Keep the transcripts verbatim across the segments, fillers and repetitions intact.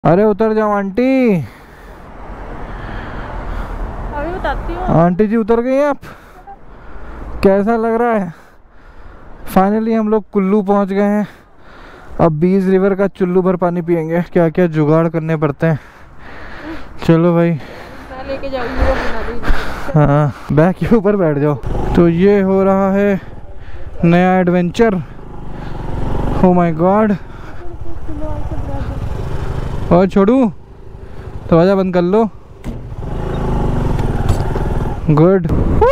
अरे उतर जाओ आंटी। अभी बताती हूँ। आंटी जी उतर गई आप? कैसा लग रहा है? फाइनली हम लोग कुल्लू पहुंच गए हैं। अब बीस रिवर का चुल्लू भर पानी पियेंगे। क्या क्या जुगाड़ करने पड़ते हैं। चलो भाई, मैं लेके जाऊंगी। हाँ बैग के ऊपर बैठ जाओ। तो ये हो रहा है नया एडवेंचर। Oh my God. और छोड़ू, दरवाजा बंद कर लो। गुड,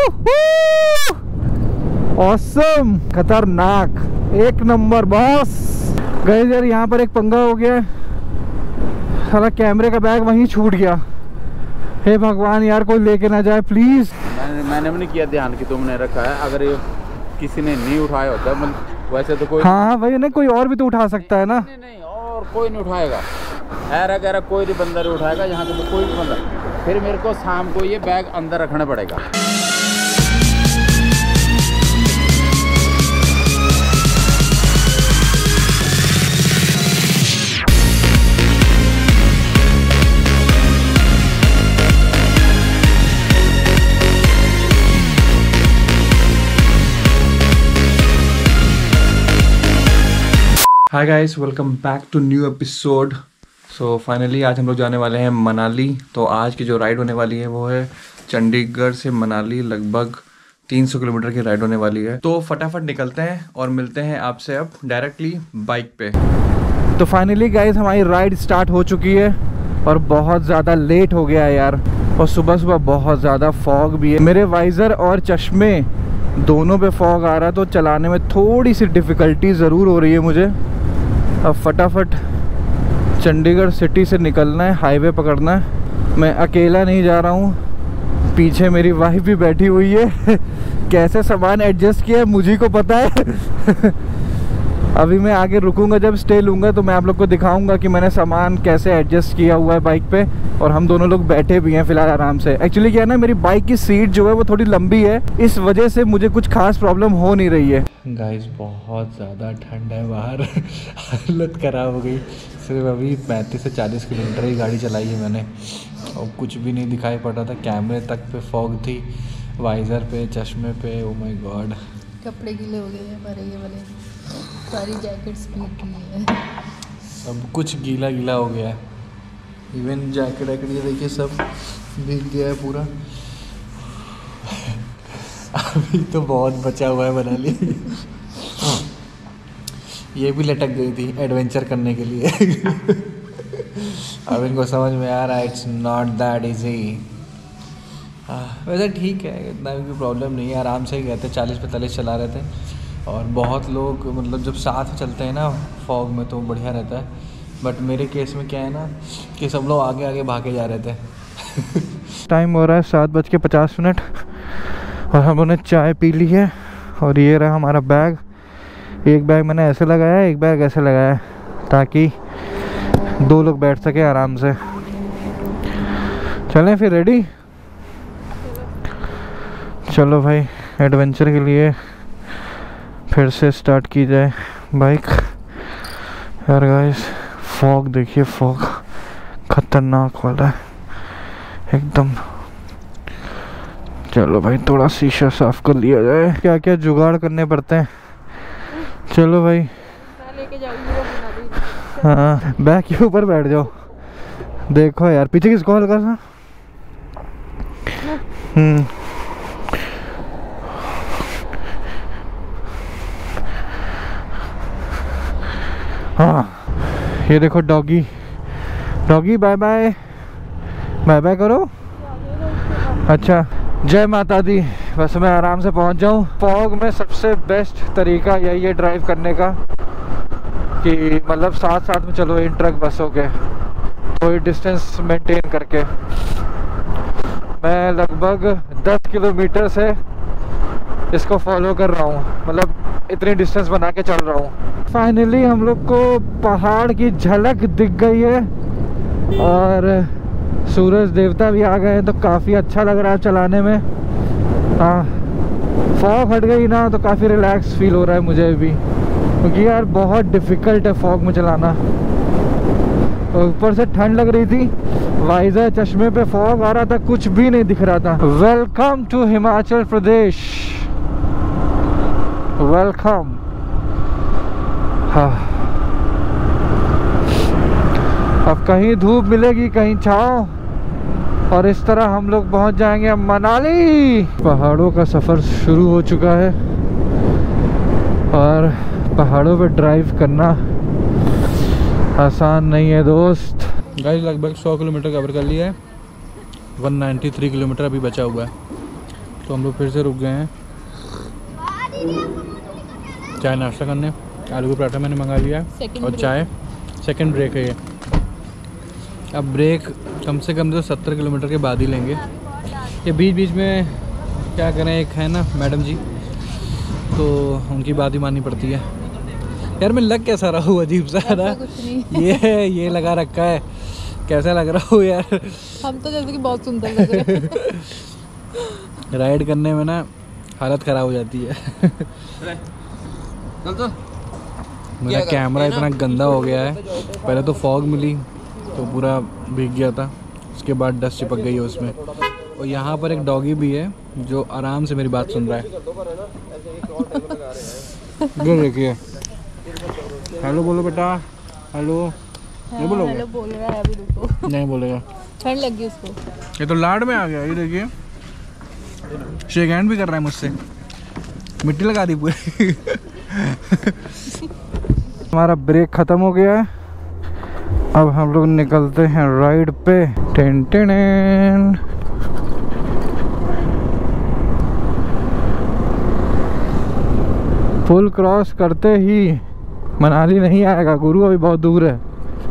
ऑसम, खतरनाक, एक नंबर बॉस। गए यार, यहाँ पर एक पंगा हो गया। साला कैमरे का बैग वहीं छूट गया। हे भगवान यार, कोई लेके ना जाए प्लीज। मैंने मैंने भी नहीं किया ध्यान कि तुमने रखा है। अगर ये किसी ने नहीं उठाया होता, मतलब वैसे तो कोई हाँ भाई, नहीं कोई और भी तो उठा सकता है ना। नहीं नहीं, और कोई नहीं उठाएगा। ऐरा गैरा कोई भी बंदा नहीं उठाएगा यहाँ पे, तो कोई भी बंदा। फिर मेरे को शाम को ये बैग अंदर रखना पड़ेगा। Hi guys, welcome back to new episode. So finally आज हम लोग जाने वाले हैं मनाली। तो आज की जो राइड होने वाली है वो है चंडीगढ़ से मनाली, लगभग तीन सौ किलोमीटर की राइड होने वाली है। तो फटाफट निकलते हैं और मिलते हैं आपसे अब डायरेक्टली बाइक पे। तो फाइनली गाइस हमारी राइड स्टार्ट हो चुकी है और बहुत ज़्यादा लेट हो गया है यार। और सुबह सुबह बहुत ज़्यादा फॉग भी है। मेरे वाइज़र और चश्मे दोनों पे फॉग आ रहा है, तो चलाने में थोड़ी सी डिफ़िकल्टी ज़रूर हो रही है मुझे। अब फटाफट चंडीगढ़ सिटी से निकलना है, हाईवे पकड़ना है। मैं अकेला नहीं जा रहा हूँ, पीछे मेरी वाइफ भी बैठी हुई है। कैसे सामान एडजस्ट किया है मुझे को पता है। अभी मैं आगे रुकूंगा, जब स्टे लूँगा तो मैं आप लोग को दिखाऊंगा कि मैंने सामान कैसे एडजस्ट किया हुआ है बाइक पे। और हम दोनों लोग बैठे भी हैं फ़िलहाल आराम से। एक्चुअली क्या है ना, मेरी बाइक की सीट जो है वो थोड़ी लंबी है, इस वजह से मुझे कुछ खास प्रॉब्लम हो नहीं रही है। गाइस बहुत ज़्यादा ठंड है बाहर। हालत ख़राब हो गई। सिर्फ अभी पैंतीस से चालीस किलोमीटर ही गाड़ी चलाई है मैंने और कुछ भी नहीं दिखाई पड़ रहा था। कैमरे तक पे फॉग थी, वाइज़र पे, चश्मे पे। ओ माय गॉड, कपड़े गीले हो गए हैं हमारे, ये वाले सारी जैकेट्स गीली है, सब कुछ गीला गीला हो गया है। इवन जैकेट वैकेट ये देखिए सब भीग गया है पूरा। अभी तो बहुत बचा हुआ है मनाली। ये भी लटक गई थी एडवेंचर करने के लिए। अब इनको समझ में आ रहा है इट्स नॉट दैट इजी। वैसे ठीक है, इतना भी प्रॉब्लम नहीं है, आराम से ही गए थे, चालीस पैंतालीस चला रहे थे। और बहुत लोग मतलब जब साथ चलते हैं ना फॉग में तो बढ़िया रहता है। बट मेरे केस में क्या है ना कि सब लोग आगे आगे भागे जा रहे थे। टाइम हो रहा है सात बज के पचास मिनट और हम लोगों ने चाय पी ली है। और ये रहा हमारा बैग। एक बैग मैंने ऐसे लगाया है, एक बैग ऐसे लगाया है, ताकि दो लोग बैठ सके आराम से। चलें फिर, रेडी? चलो भाई, एडवेंचर के लिए फिर से स्टार्ट की जाए बाइक। यार गाइस फॉग देखिए, फॉग खतरनाक वाला है एकदम। चलो भाई थोड़ा शीशा साफ कर लिया जाए। क्या क्या जुगाड़ करने पड़ते हैं। चलो भाई, मैं लेके जाऊंगी। हाँ बैग के ऊपर बैठ जाओ। देखो यार पीछे किसको हल्का सा। हम्म हाँ, ये देखो doggy. Doggy bye bye, bye bye करो। अच्छा, जय माता दी। बस मैं आराम से पहुंच जाऊं। फॉग में सबसे बेस्ट तरीका यही है ड्राइव करने का कि मतलब साथ साथ में चलो इन ट्रक बसों के, थोड़ी डिस्टेंस मेंटेन करके। मैं लगभग दस किलोमीटर से इसको फॉलो कर रहा हूँ, मतलब इतनी डिस्टेंस बना के चल रहा हूँ। फाइनली हम लोग को पहाड़ की झलक दिख गई है और सूरज देवता भी आ गए हैं, तो काफ़ी अच्छा लग रहा है चलाने में। हाँ, फॉग हट गई ना तो काफ़ी रिलैक्स फील हो रहा है मुझे भी, क्योंकि यार बहुत डिफ़िकल्ट है फॉग में चलाना। ऊपर से ठंड लग रही थी, वाइजर चश्मे पे फॉग आ रहा था, कुछ भी नहीं दिख रहा था। Welcome to Himachal Pradesh, welcome. हाँ, अब कहीं धूप मिलेगी कहीं छाँव, और इस तरह हम लोग पहुंच जाएंगे मनाली। पहाड़ों का सफ़र शुरू हो चुका है और पहाड़ों पे ड्राइव करना आसान नहीं है दोस्त। गाइस लगभग सौ किलोमीटर कवर कर लिया है, एक सौ तिरानवे किलोमीटर अभी बचा हुआ है। तो हम लोग फिर से रुक गए हैं चाय नाश्ता करने। आलू का पराठा मैंने मंगा लिया और चाय। सेकंड ब्रेक है ये। अब ब्रेक कम से कम तो सत्तर किलोमीटर के बाद ही लेंगे। ये बीच बीच में क्या करें, एक है ना मैडम जी, तो उनकी बात ही माननी पड़ती है। यार मैं लग कैसा रहा हूँ अजीब सा ना, ये ये लगा रखा है, कैसा लग रहा हूँ यार। हम तो जैसे कि बहुत सुंदर लग रहे हैं। राइड करने में ना हालत ख़राब हो जाती है। चल तो मेरा कैमरा इतना गंदा हो गया है, पहले तो फॉग मिली तो पूरा भीग गया था, उसके बाद डस्ट चिपक गई है उसमें। और यहाँ पर एक डॉगी भी है जो आराम से मेरी बात सुन रहा है। ये देखिए, हेलो बोलो बेटा, हेलो। नहीं बोलोगे? हेलो बोल रहा है अभी, रुको। नहीं बोलेगा, ठंड लगी उसको। ये तो लाड में आ गया। ये देखिए शेक हैंड भी कर रहा है मुझसे, मिट्टी लगा दी पूरी। हमारा ब्रेक खत्म हो गया है, अब हम लोग निकलते हैं राइड पे। टेन टेन पुल क्रॉस करते ही मनाली नहीं आएगा गुरु, अभी बहुत दूर है।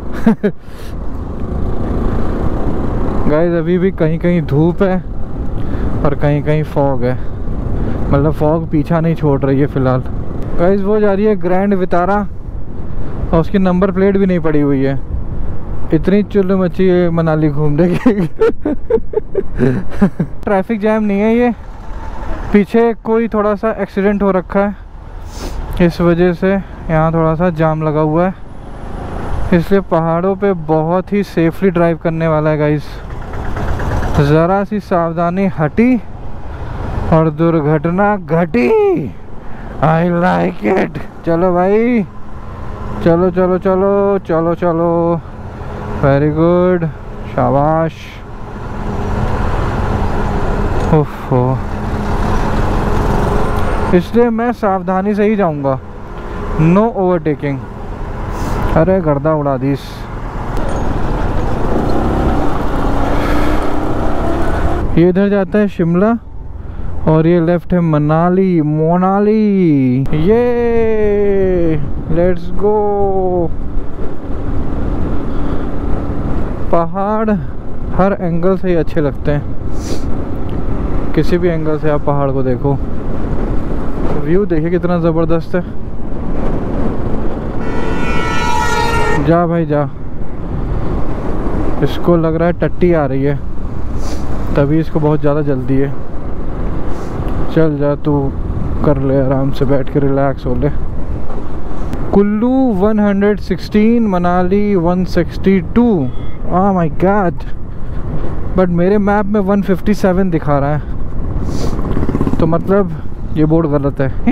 गाइस अभी भी कहीं कहीं धूप है और कहीं कहीं फॉग है, मतलब फॉग पीछा नहीं छोड़ रही है फिलहाल। गाइस वो जा रही है ग्रैंड वितारा और उसकी नंबर प्लेट भी नहीं पड़ी हुई है। इतनी चुल्लू मची है मनाली घूमने की। ट्रैफिक जैम नहीं है, ये पीछे कोई थोड़ा सा एक्सीडेंट हो रखा है, इस वजह से यहाँ थोड़ा सा जाम लगा हुआ है। इसलिए पहाड़ों पे बहुत ही सेफली ड्राइव करने वाला है गाइस। ज़रा सी सावधानी हटी और दुर्घटना घटी। I like it. चलो भाई, चलो चलो चलो चलो चलो, वेरी गुड, शाबाश। ओहो, इसलिए मैं सावधानी से ही जाऊंगा, नो ओवरटेकिंग। अरे गर्दा उड़ा दीस। ये इधर जाता है शिमला और ये लेफ्ट है मनाली, मोनाली। ये लेट्स गो। पहाड़ हर एंगल से ही अच्छे लगते हैं, किसी भी एंगल से आप पहाड़ को देखो। व्यू देखिए कितना ज़बरदस्त है। जा भाई जा, इसको लग रहा है टट्टी आ रही है, तभी इसको बहुत ज़्यादा जल्दी है। चल जा तू, कर ले आराम से, बैठ के रिलैक्स हो ले। कुल्लू एक सौ सोलह, मनाली एक सौ बासठ। ओह माय गॉड, बट मेरे मैप में एक सौ सत्तावन दिखा रहा है, तो मतलब ये बोर्ड गलत है।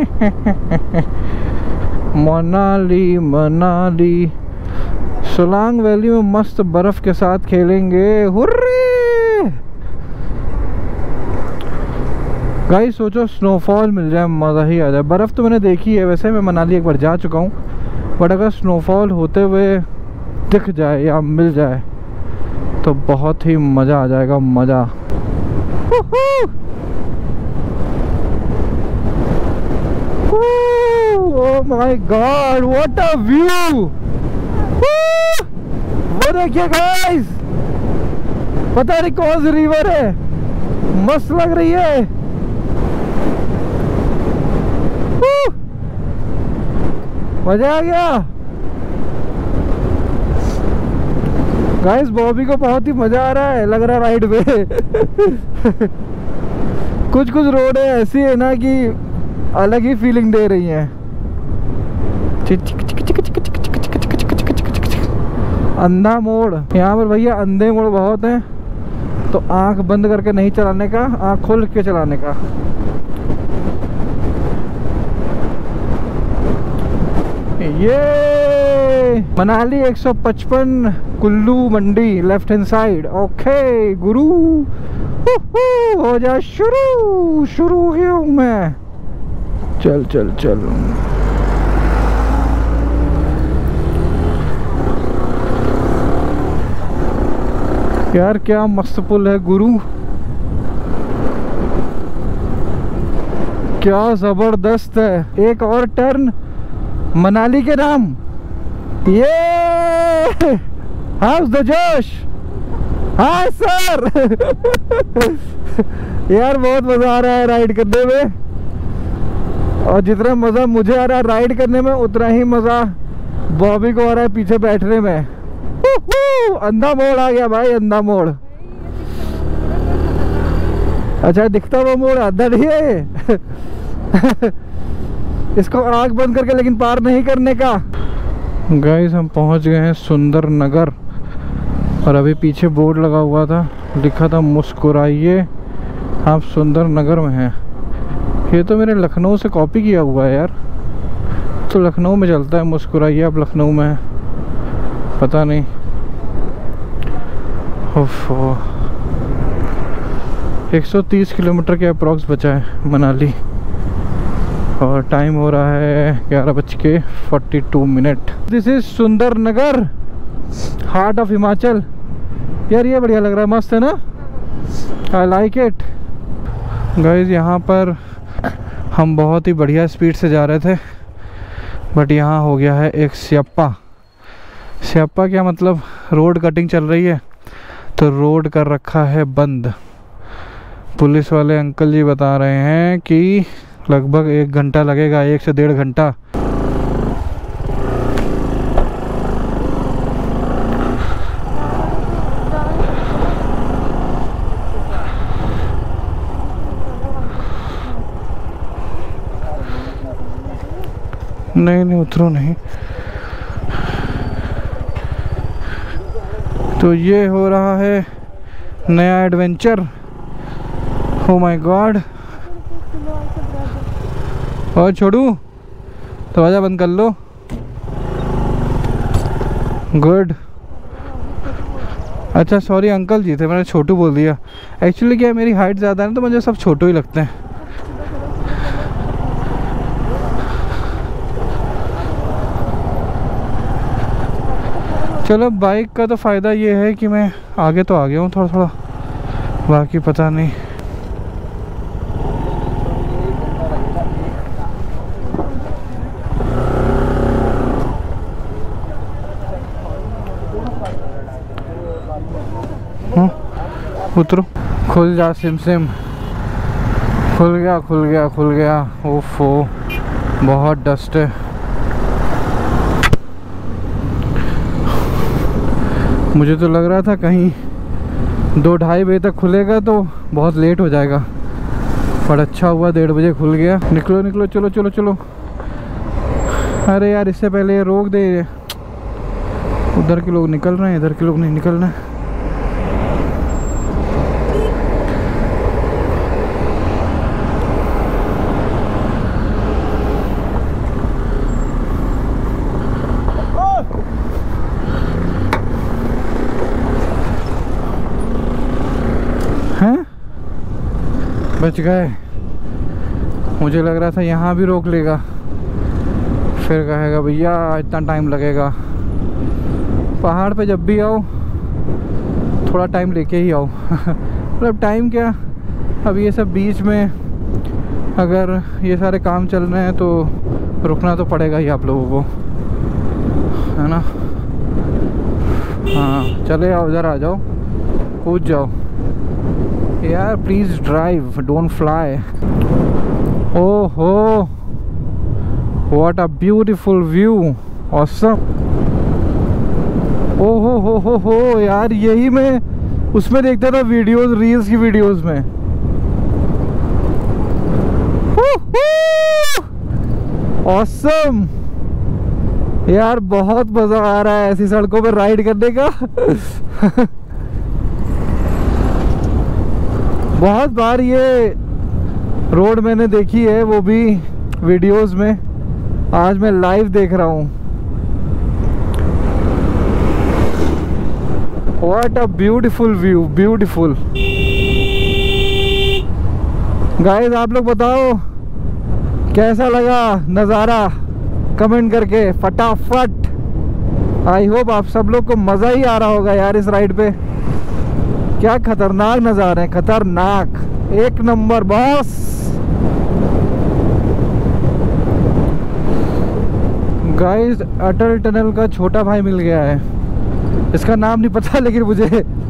मनाली मनाली सोलांग वैली में मस्त बर्फ के साथ खेलेंगे, हुर्रे। गाइस सोचो स्नोफॉल मिल जाए, मज़ा ही आ जाए। बर्फ़ तो मैंने देखी है, वैसे मैं मनाली एक बार जा चुका हूँ, बट अगर स्नोफॉल होते हुए दिख जाए या मिल जाए तो बहुत ही मज़ा आ जाएगा, मज़ा। Oh my God, what a view! वो देखिए गाइस, पता नहीं कौन सी रिवर है, मस्त लग रही है। मजा आ गया गाइस। बॉबी को बहुत ही मजा आ रहा है, लग रहा है राइड पे। कुछ कुछ रोड है ऐसी है ना कि अलग ही फीलिंग दे रही हैं। अंधा मोड़। यहाँ पर भैया अंधे मोड़ बहुत हैं, तो आंख बंद करके नहीं चलाने का, आंख खोल के चलाने का। ये मनाली एक सौ पचपन Kullu Mandi left hand side. Okay गुरु, हो जा शुरू। शुरू हो गया हूँ मैं। चल चल चल। यार क्या मस्त पुल है गुरु, क्या जबरदस्त है। एक और टर्न मनाली के नाम। ये हाउस द जोश। हाँ सर। यार बहुत मजा आ रहा है राइड करने में, और जितना मजा मुझे आ रहा है राइड करने में उतना ही मजा बॉबी को आ रहा है पीछे बैठने में। अंधा मोड़ आ गया भाई, अंधा मोड़। अच्छा दिखता वो मोड़, अंधा नहीं है। इसको आँख बंद करके लेकिन पार नहीं करने का। गाइस हम पहुंच गए हैं सुंदर नगर, और अभी पीछे बोर्ड लगा हुआ था, लिखा था मुस्कुराइए आप सुंदर नगर में हैं। ये तो मेरे लखनऊ से कॉपी किया हुआ है यार। तो लखनऊ में चलता है मुस्कुराइए आप लखनऊ में है, पता नहीं। ओफो, एक सौ तीस किलोमीटर के अप्रॉक्स बचा है मनाली, और टाइम हो रहा है ग्यारह बज के forty two minute. This is Sundar Nagar, heart of Himachal. यार ये बढ़िया लग रहा है, मस्त है ना, आई लाइक इट। गाइस यहाँ पर हम बहुत ही बढ़िया स्पीड से जा रहे थे, बट यहाँ हो गया है एक स्यापा। स्यापा क्या मतलब, रोड कटिंग चल रही है तो रोड कर रखा है बंद। पुलिस वाले अंकल जी बता रहे हैं कि लगभग एक घंटा लगेगा, एक से डेढ़ घंटा। नहीं नहीं उतरो नहीं। तो ये हो रहा है नया एडवेंचर। Oh my God. और छोड़ू, दरवाजा बंद कर लो। गुड। अच्छा सॉरी अंकल जी थे, मैंने छोटू बोल दिया। एक्चुअली क्या है, मेरी हाइट ज़्यादा है तो मुझे सब छोटू ही लगते हैं। चलो बाइक का तो फ़ायदा ये है कि मैं आगे तो आ गया हूँ थोड़ा थोड़ा, बाकी पता नहीं। उतरो, खुल जा सिम सिम। खुल गया खुल गया खुल गया। ओफो बहुत डस्ट है। मुझे तो लग रहा था कहीं दो ढाई बजे तक खुलेगा तो बहुत लेट हो जाएगा, पर अच्छा हुआ डेढ़ बजे खुल गया। निकलो निकलो, चलो चलो चलो। अरे यार इससे पहले ये रोक दे, उधर के लोग निकल रहे हैं, इधर के लोग नहीं निकल रहे हैं। हैं? बच गए। मुझे लग रहा था यहाँ भी रोक लेगा, फिर कहेगा भैया इतना टाइम लगेगा। पहाड़ पे जब भी आओ थोड़ा टाइम लेके ही आओ। मतलब टाइम क्या, अब ये सब बीच में अगर ये सारे काम चल रहे हैं तो रुकना तो पड़ेगा ही आप लोगों को, है ना। हाँ चले आओ, इधर आ जाओ, कूद जाओ यार। Please drive, don't fly. ओहो what a beautiful view, awesome. ओहो हो हो हो यार, यही मैं उसमें देखता था वीडियोस, रील्स की वीडियोस में। ऑसम। यार बहुत मजा आ रहा है ऐसी सड़कों पे राइड करने का। बहुत बार ये रोड मैंने देखी है, वो भी वीडियोस में। आज मैं लाइव देख रहा हूँ। What a beautiful view, beautiful. Guys आप लोग बताओ कैसा लगा नज़ारा, कमेंट करके फटाफट। आई होप आप सब लोग को मज़ा ही आ रहा होगा यार इस राइड पे। क्या खतरनाक नज़ारे हैं, खतरनाक, एक number boss. Guys Atal tunnel का छोटा भाई मिल गया है। इसका नाम नहीं पता लेकिन मुझे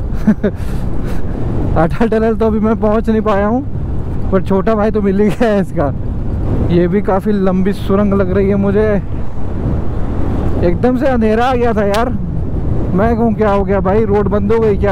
अटल टनल तो अभी मैं पहुंच नहीं पाया हूं, पर छोटा भाई तो मिल ही गया है इसका। ये भी काफ़ी लंबी सुरंग लग रही है मुझे। एकदम से अंधेरा आ गया था यार। मैं कहूँ क्या हो गया भाई, रोड बंद हो गई क्या?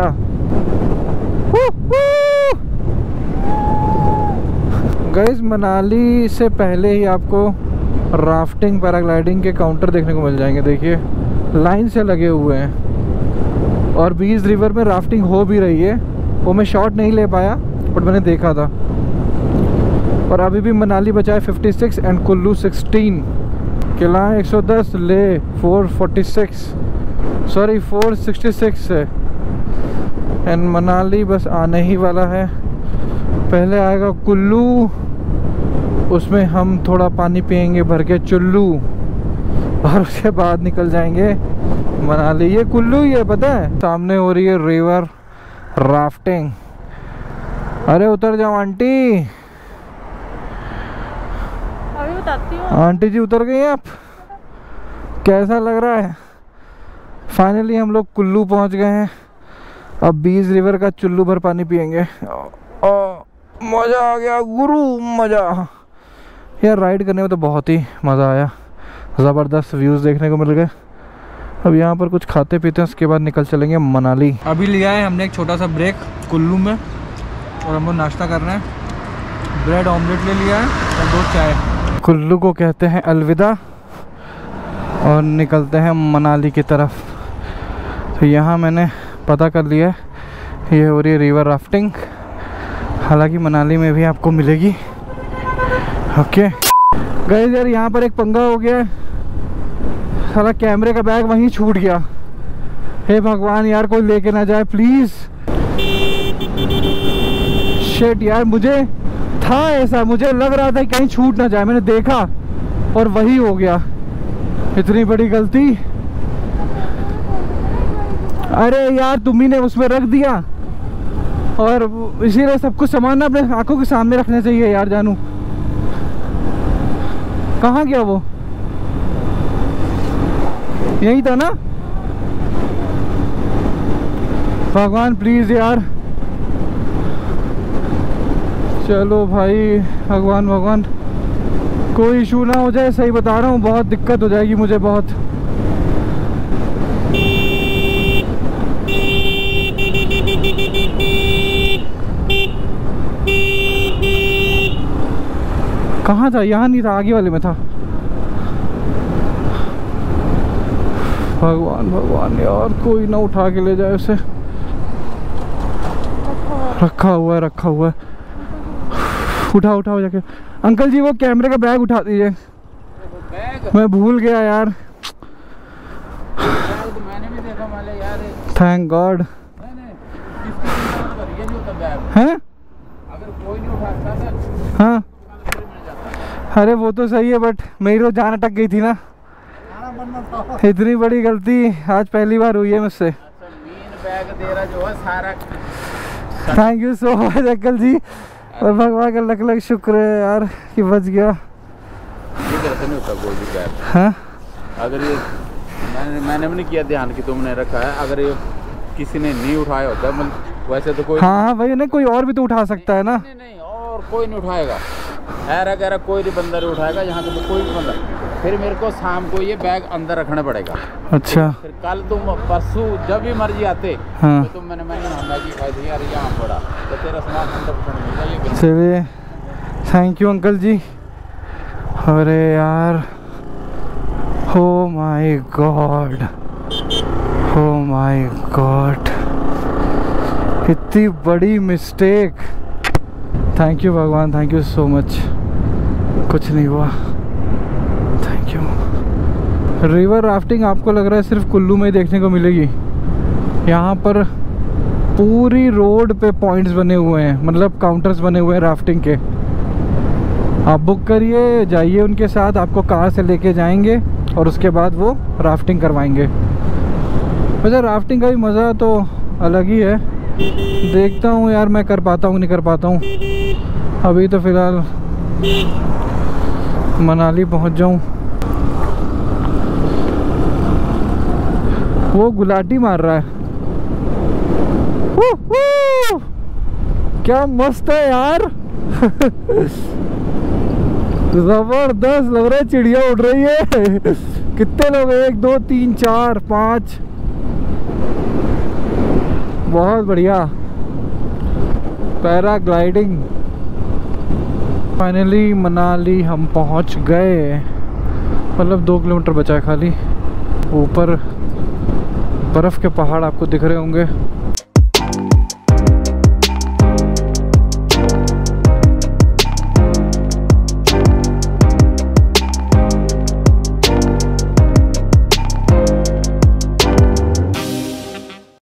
गाइस मनाली से पहले ही आपको राफ्टिंग पैराग्लाइडिंग के काउंटर देखने को मिल जाएंगे। देखिए लाइन से लगे हुए हैं और बीस रिवर में राफ्टिंग हो भी रही है। वो मैं शॉट नहीं ले पाया बट मैंने देखा था। और अभी भी मनाली बचा है छप्पन एंड कुल्लू सोलह। किला एक सौ दस, ले चार सौ छियालीस, सॉरी चार सौ छियासठ है। एंड मनाली बस आने ही वाला है। पहले आएगा कुल्लू, उसमें हम थोड़ा पानी पियेंगे भर के चुल्लू, और उसके बाद निकल जाएंगे मनाली। ये कुल्लू ही है पता है। सामने हो रही है रिवर राफ्टिंग। अरे उतर जाओ आंटी। अभी बताती हूँ। आंटी जी उतर गई आप? कैसा लग रहा है? फाइनली हम लोग कुल्लू पहुंच गए हैं। अब बीस रिवर का चुल्लू भर पानी पियेंगे। ओ, मज़ा आ गया गुरु, मज़ा। यार राइड करने में तो बहुत ही मज़ा आया। ज़बरदस्त व्यूज़ देखने को मिल गए। अब यहाँ पर कुछ खाते पीते हैं, उसके बाद निकल चलेंगे मनाली। अभी लिया है हमने एक छोटा सा ब्रेक कुल्लू में, और हम लोग नाश्ता कर रहे हैं। ब्रेड ऑमलेट ले लिया है और दो चाय। कुल्लू को कहते हैं अलविदा और निकलते हैं मनाली की तरफ। तो यहाँ मैंने पता कर लिया है, ये हो रही है रिवर राफ्टिंग। हालांकि मनाली में भी आपको मिलेगी। ओके गाइस यार यहाँ पर एक पंगा हो गया है। साला कैमरे का बैग वहीं छूट गया। हे भगवान यार कोई लेके ना जाए प्लीज़। शिट यार, मुझे था ऐसा, मुझे लग रहा था कि कहीं छूट ना जाए। मैंने देखा और वही हो गया। इतनी बड़ी गलती। अरे यार तुम ही ने उसमें रख दिया, और इसीलिए सब कुछ सामान ना अपने आंखों के सामने रखना चाहिए यार। जानू कहाँ गया वो? यही था ना? भगवान प्लीज यार, चलो भाई, भगवान भगवान कोई इशू ना हो जाए। सही बता रहा हूँ, बहुत दिक्कत हो जाएगी मुझे बहुत। कहाँ था? यहाँ नहीं था, आगे वाले में था। भगवान भगवान यार कोई ना उठा के ले जाए उसे। रखा हुआ है, रखा हुआ है। उठा उठाओ जाके। अंकल जी वो कैमरे का बैग उठा दीजिए। मैं भूल गया यार। मैंने भी देखा माले यार। Thank God. हैं? अगर कोई नहीं उठाता था। हाँ अरे वो तो सही है, बट मेरी तो जान अटक गई थी ना। इतनी बड़ी गलती आज पहली बार हुई है मुझसे। बैग दे रहा जो है सारा। Thank you so much uncle ji, और भगवान का लख लख शुक्र है यार कि बच गया। नहीं होता कोई भी बैग। हाँ अगर ये मैंने मैंने भी नहीं किया ध्यान कि तुमने रखा है। अगर ये किसी ने नहीं उठाया होता मतलब वैसे तो कोई। हाँ हाँ भाई, नहीं कोई और भी तो उठा सकता है ना। नहीं नहीं और कोई नहीं उठाएगा। ऐरा गैरा कोई भी बंदा नहीं उठाएगा यहाँ पे, तो कोई भी बंदा। फिर मेरे को शाम को ये बैग अंदर रखना पड़ेगा। अच्छा फिर कल तुम परसों जब भी मर्जी आते। हाँ तो तुम मैंने मैंने मैगी खाई थी यार, यहाँ पड़ा तो तेरा सामान हंड्रेड परसेंट मिल जाएगा। चलिए थैंक यू अंकल जी। अरे यार Oh my God, oh my God, इतनी बड़ी मिस्टेक। थैंक यू भगवान, थैंक यू सो मच, कुछ नहीं हुआ, थैंक यू। रिवर राफ्टिंग आपको लग रहा है सिर्फ कुल्लू में ही देखने को मिलेगी। यहाँ पर पूरी रोड पे पॉइंट्स बने हुए हैं, मतलब काउंटर्स बने हुए हैं राफ्टिंग के। आप बुक करिए, जाइए उनके साथ, आपको कार से लेके जाएंगे और उसके बाद वो राफ्टिंग करवाएंगे। वैसे राफ्टिंग का भी मज़ा तो अलग ही है। देखता हूँ यार मैं कर पाता हूँ नहीं कर पाता हूँ। अभी तो फ़िलहाल मनाली पहुँच जाऊँ। वो गुलाटी मार रहा है। वू, वू! क्या मस्त है यार। जबरदस्त लग रहा है, चिड़िया उड़ रही है। कितने लोग हैं? एक दो तीन चार पाँच, बहुत बढ़िया। पैराग्लाइडिंग। फाइनली मनाली हम पहुंच गए, मतलब दो किलोमीटर बचा है खाली। ऊपर बर्फ़ के पहाड़ आपको दिख रहे होंगे।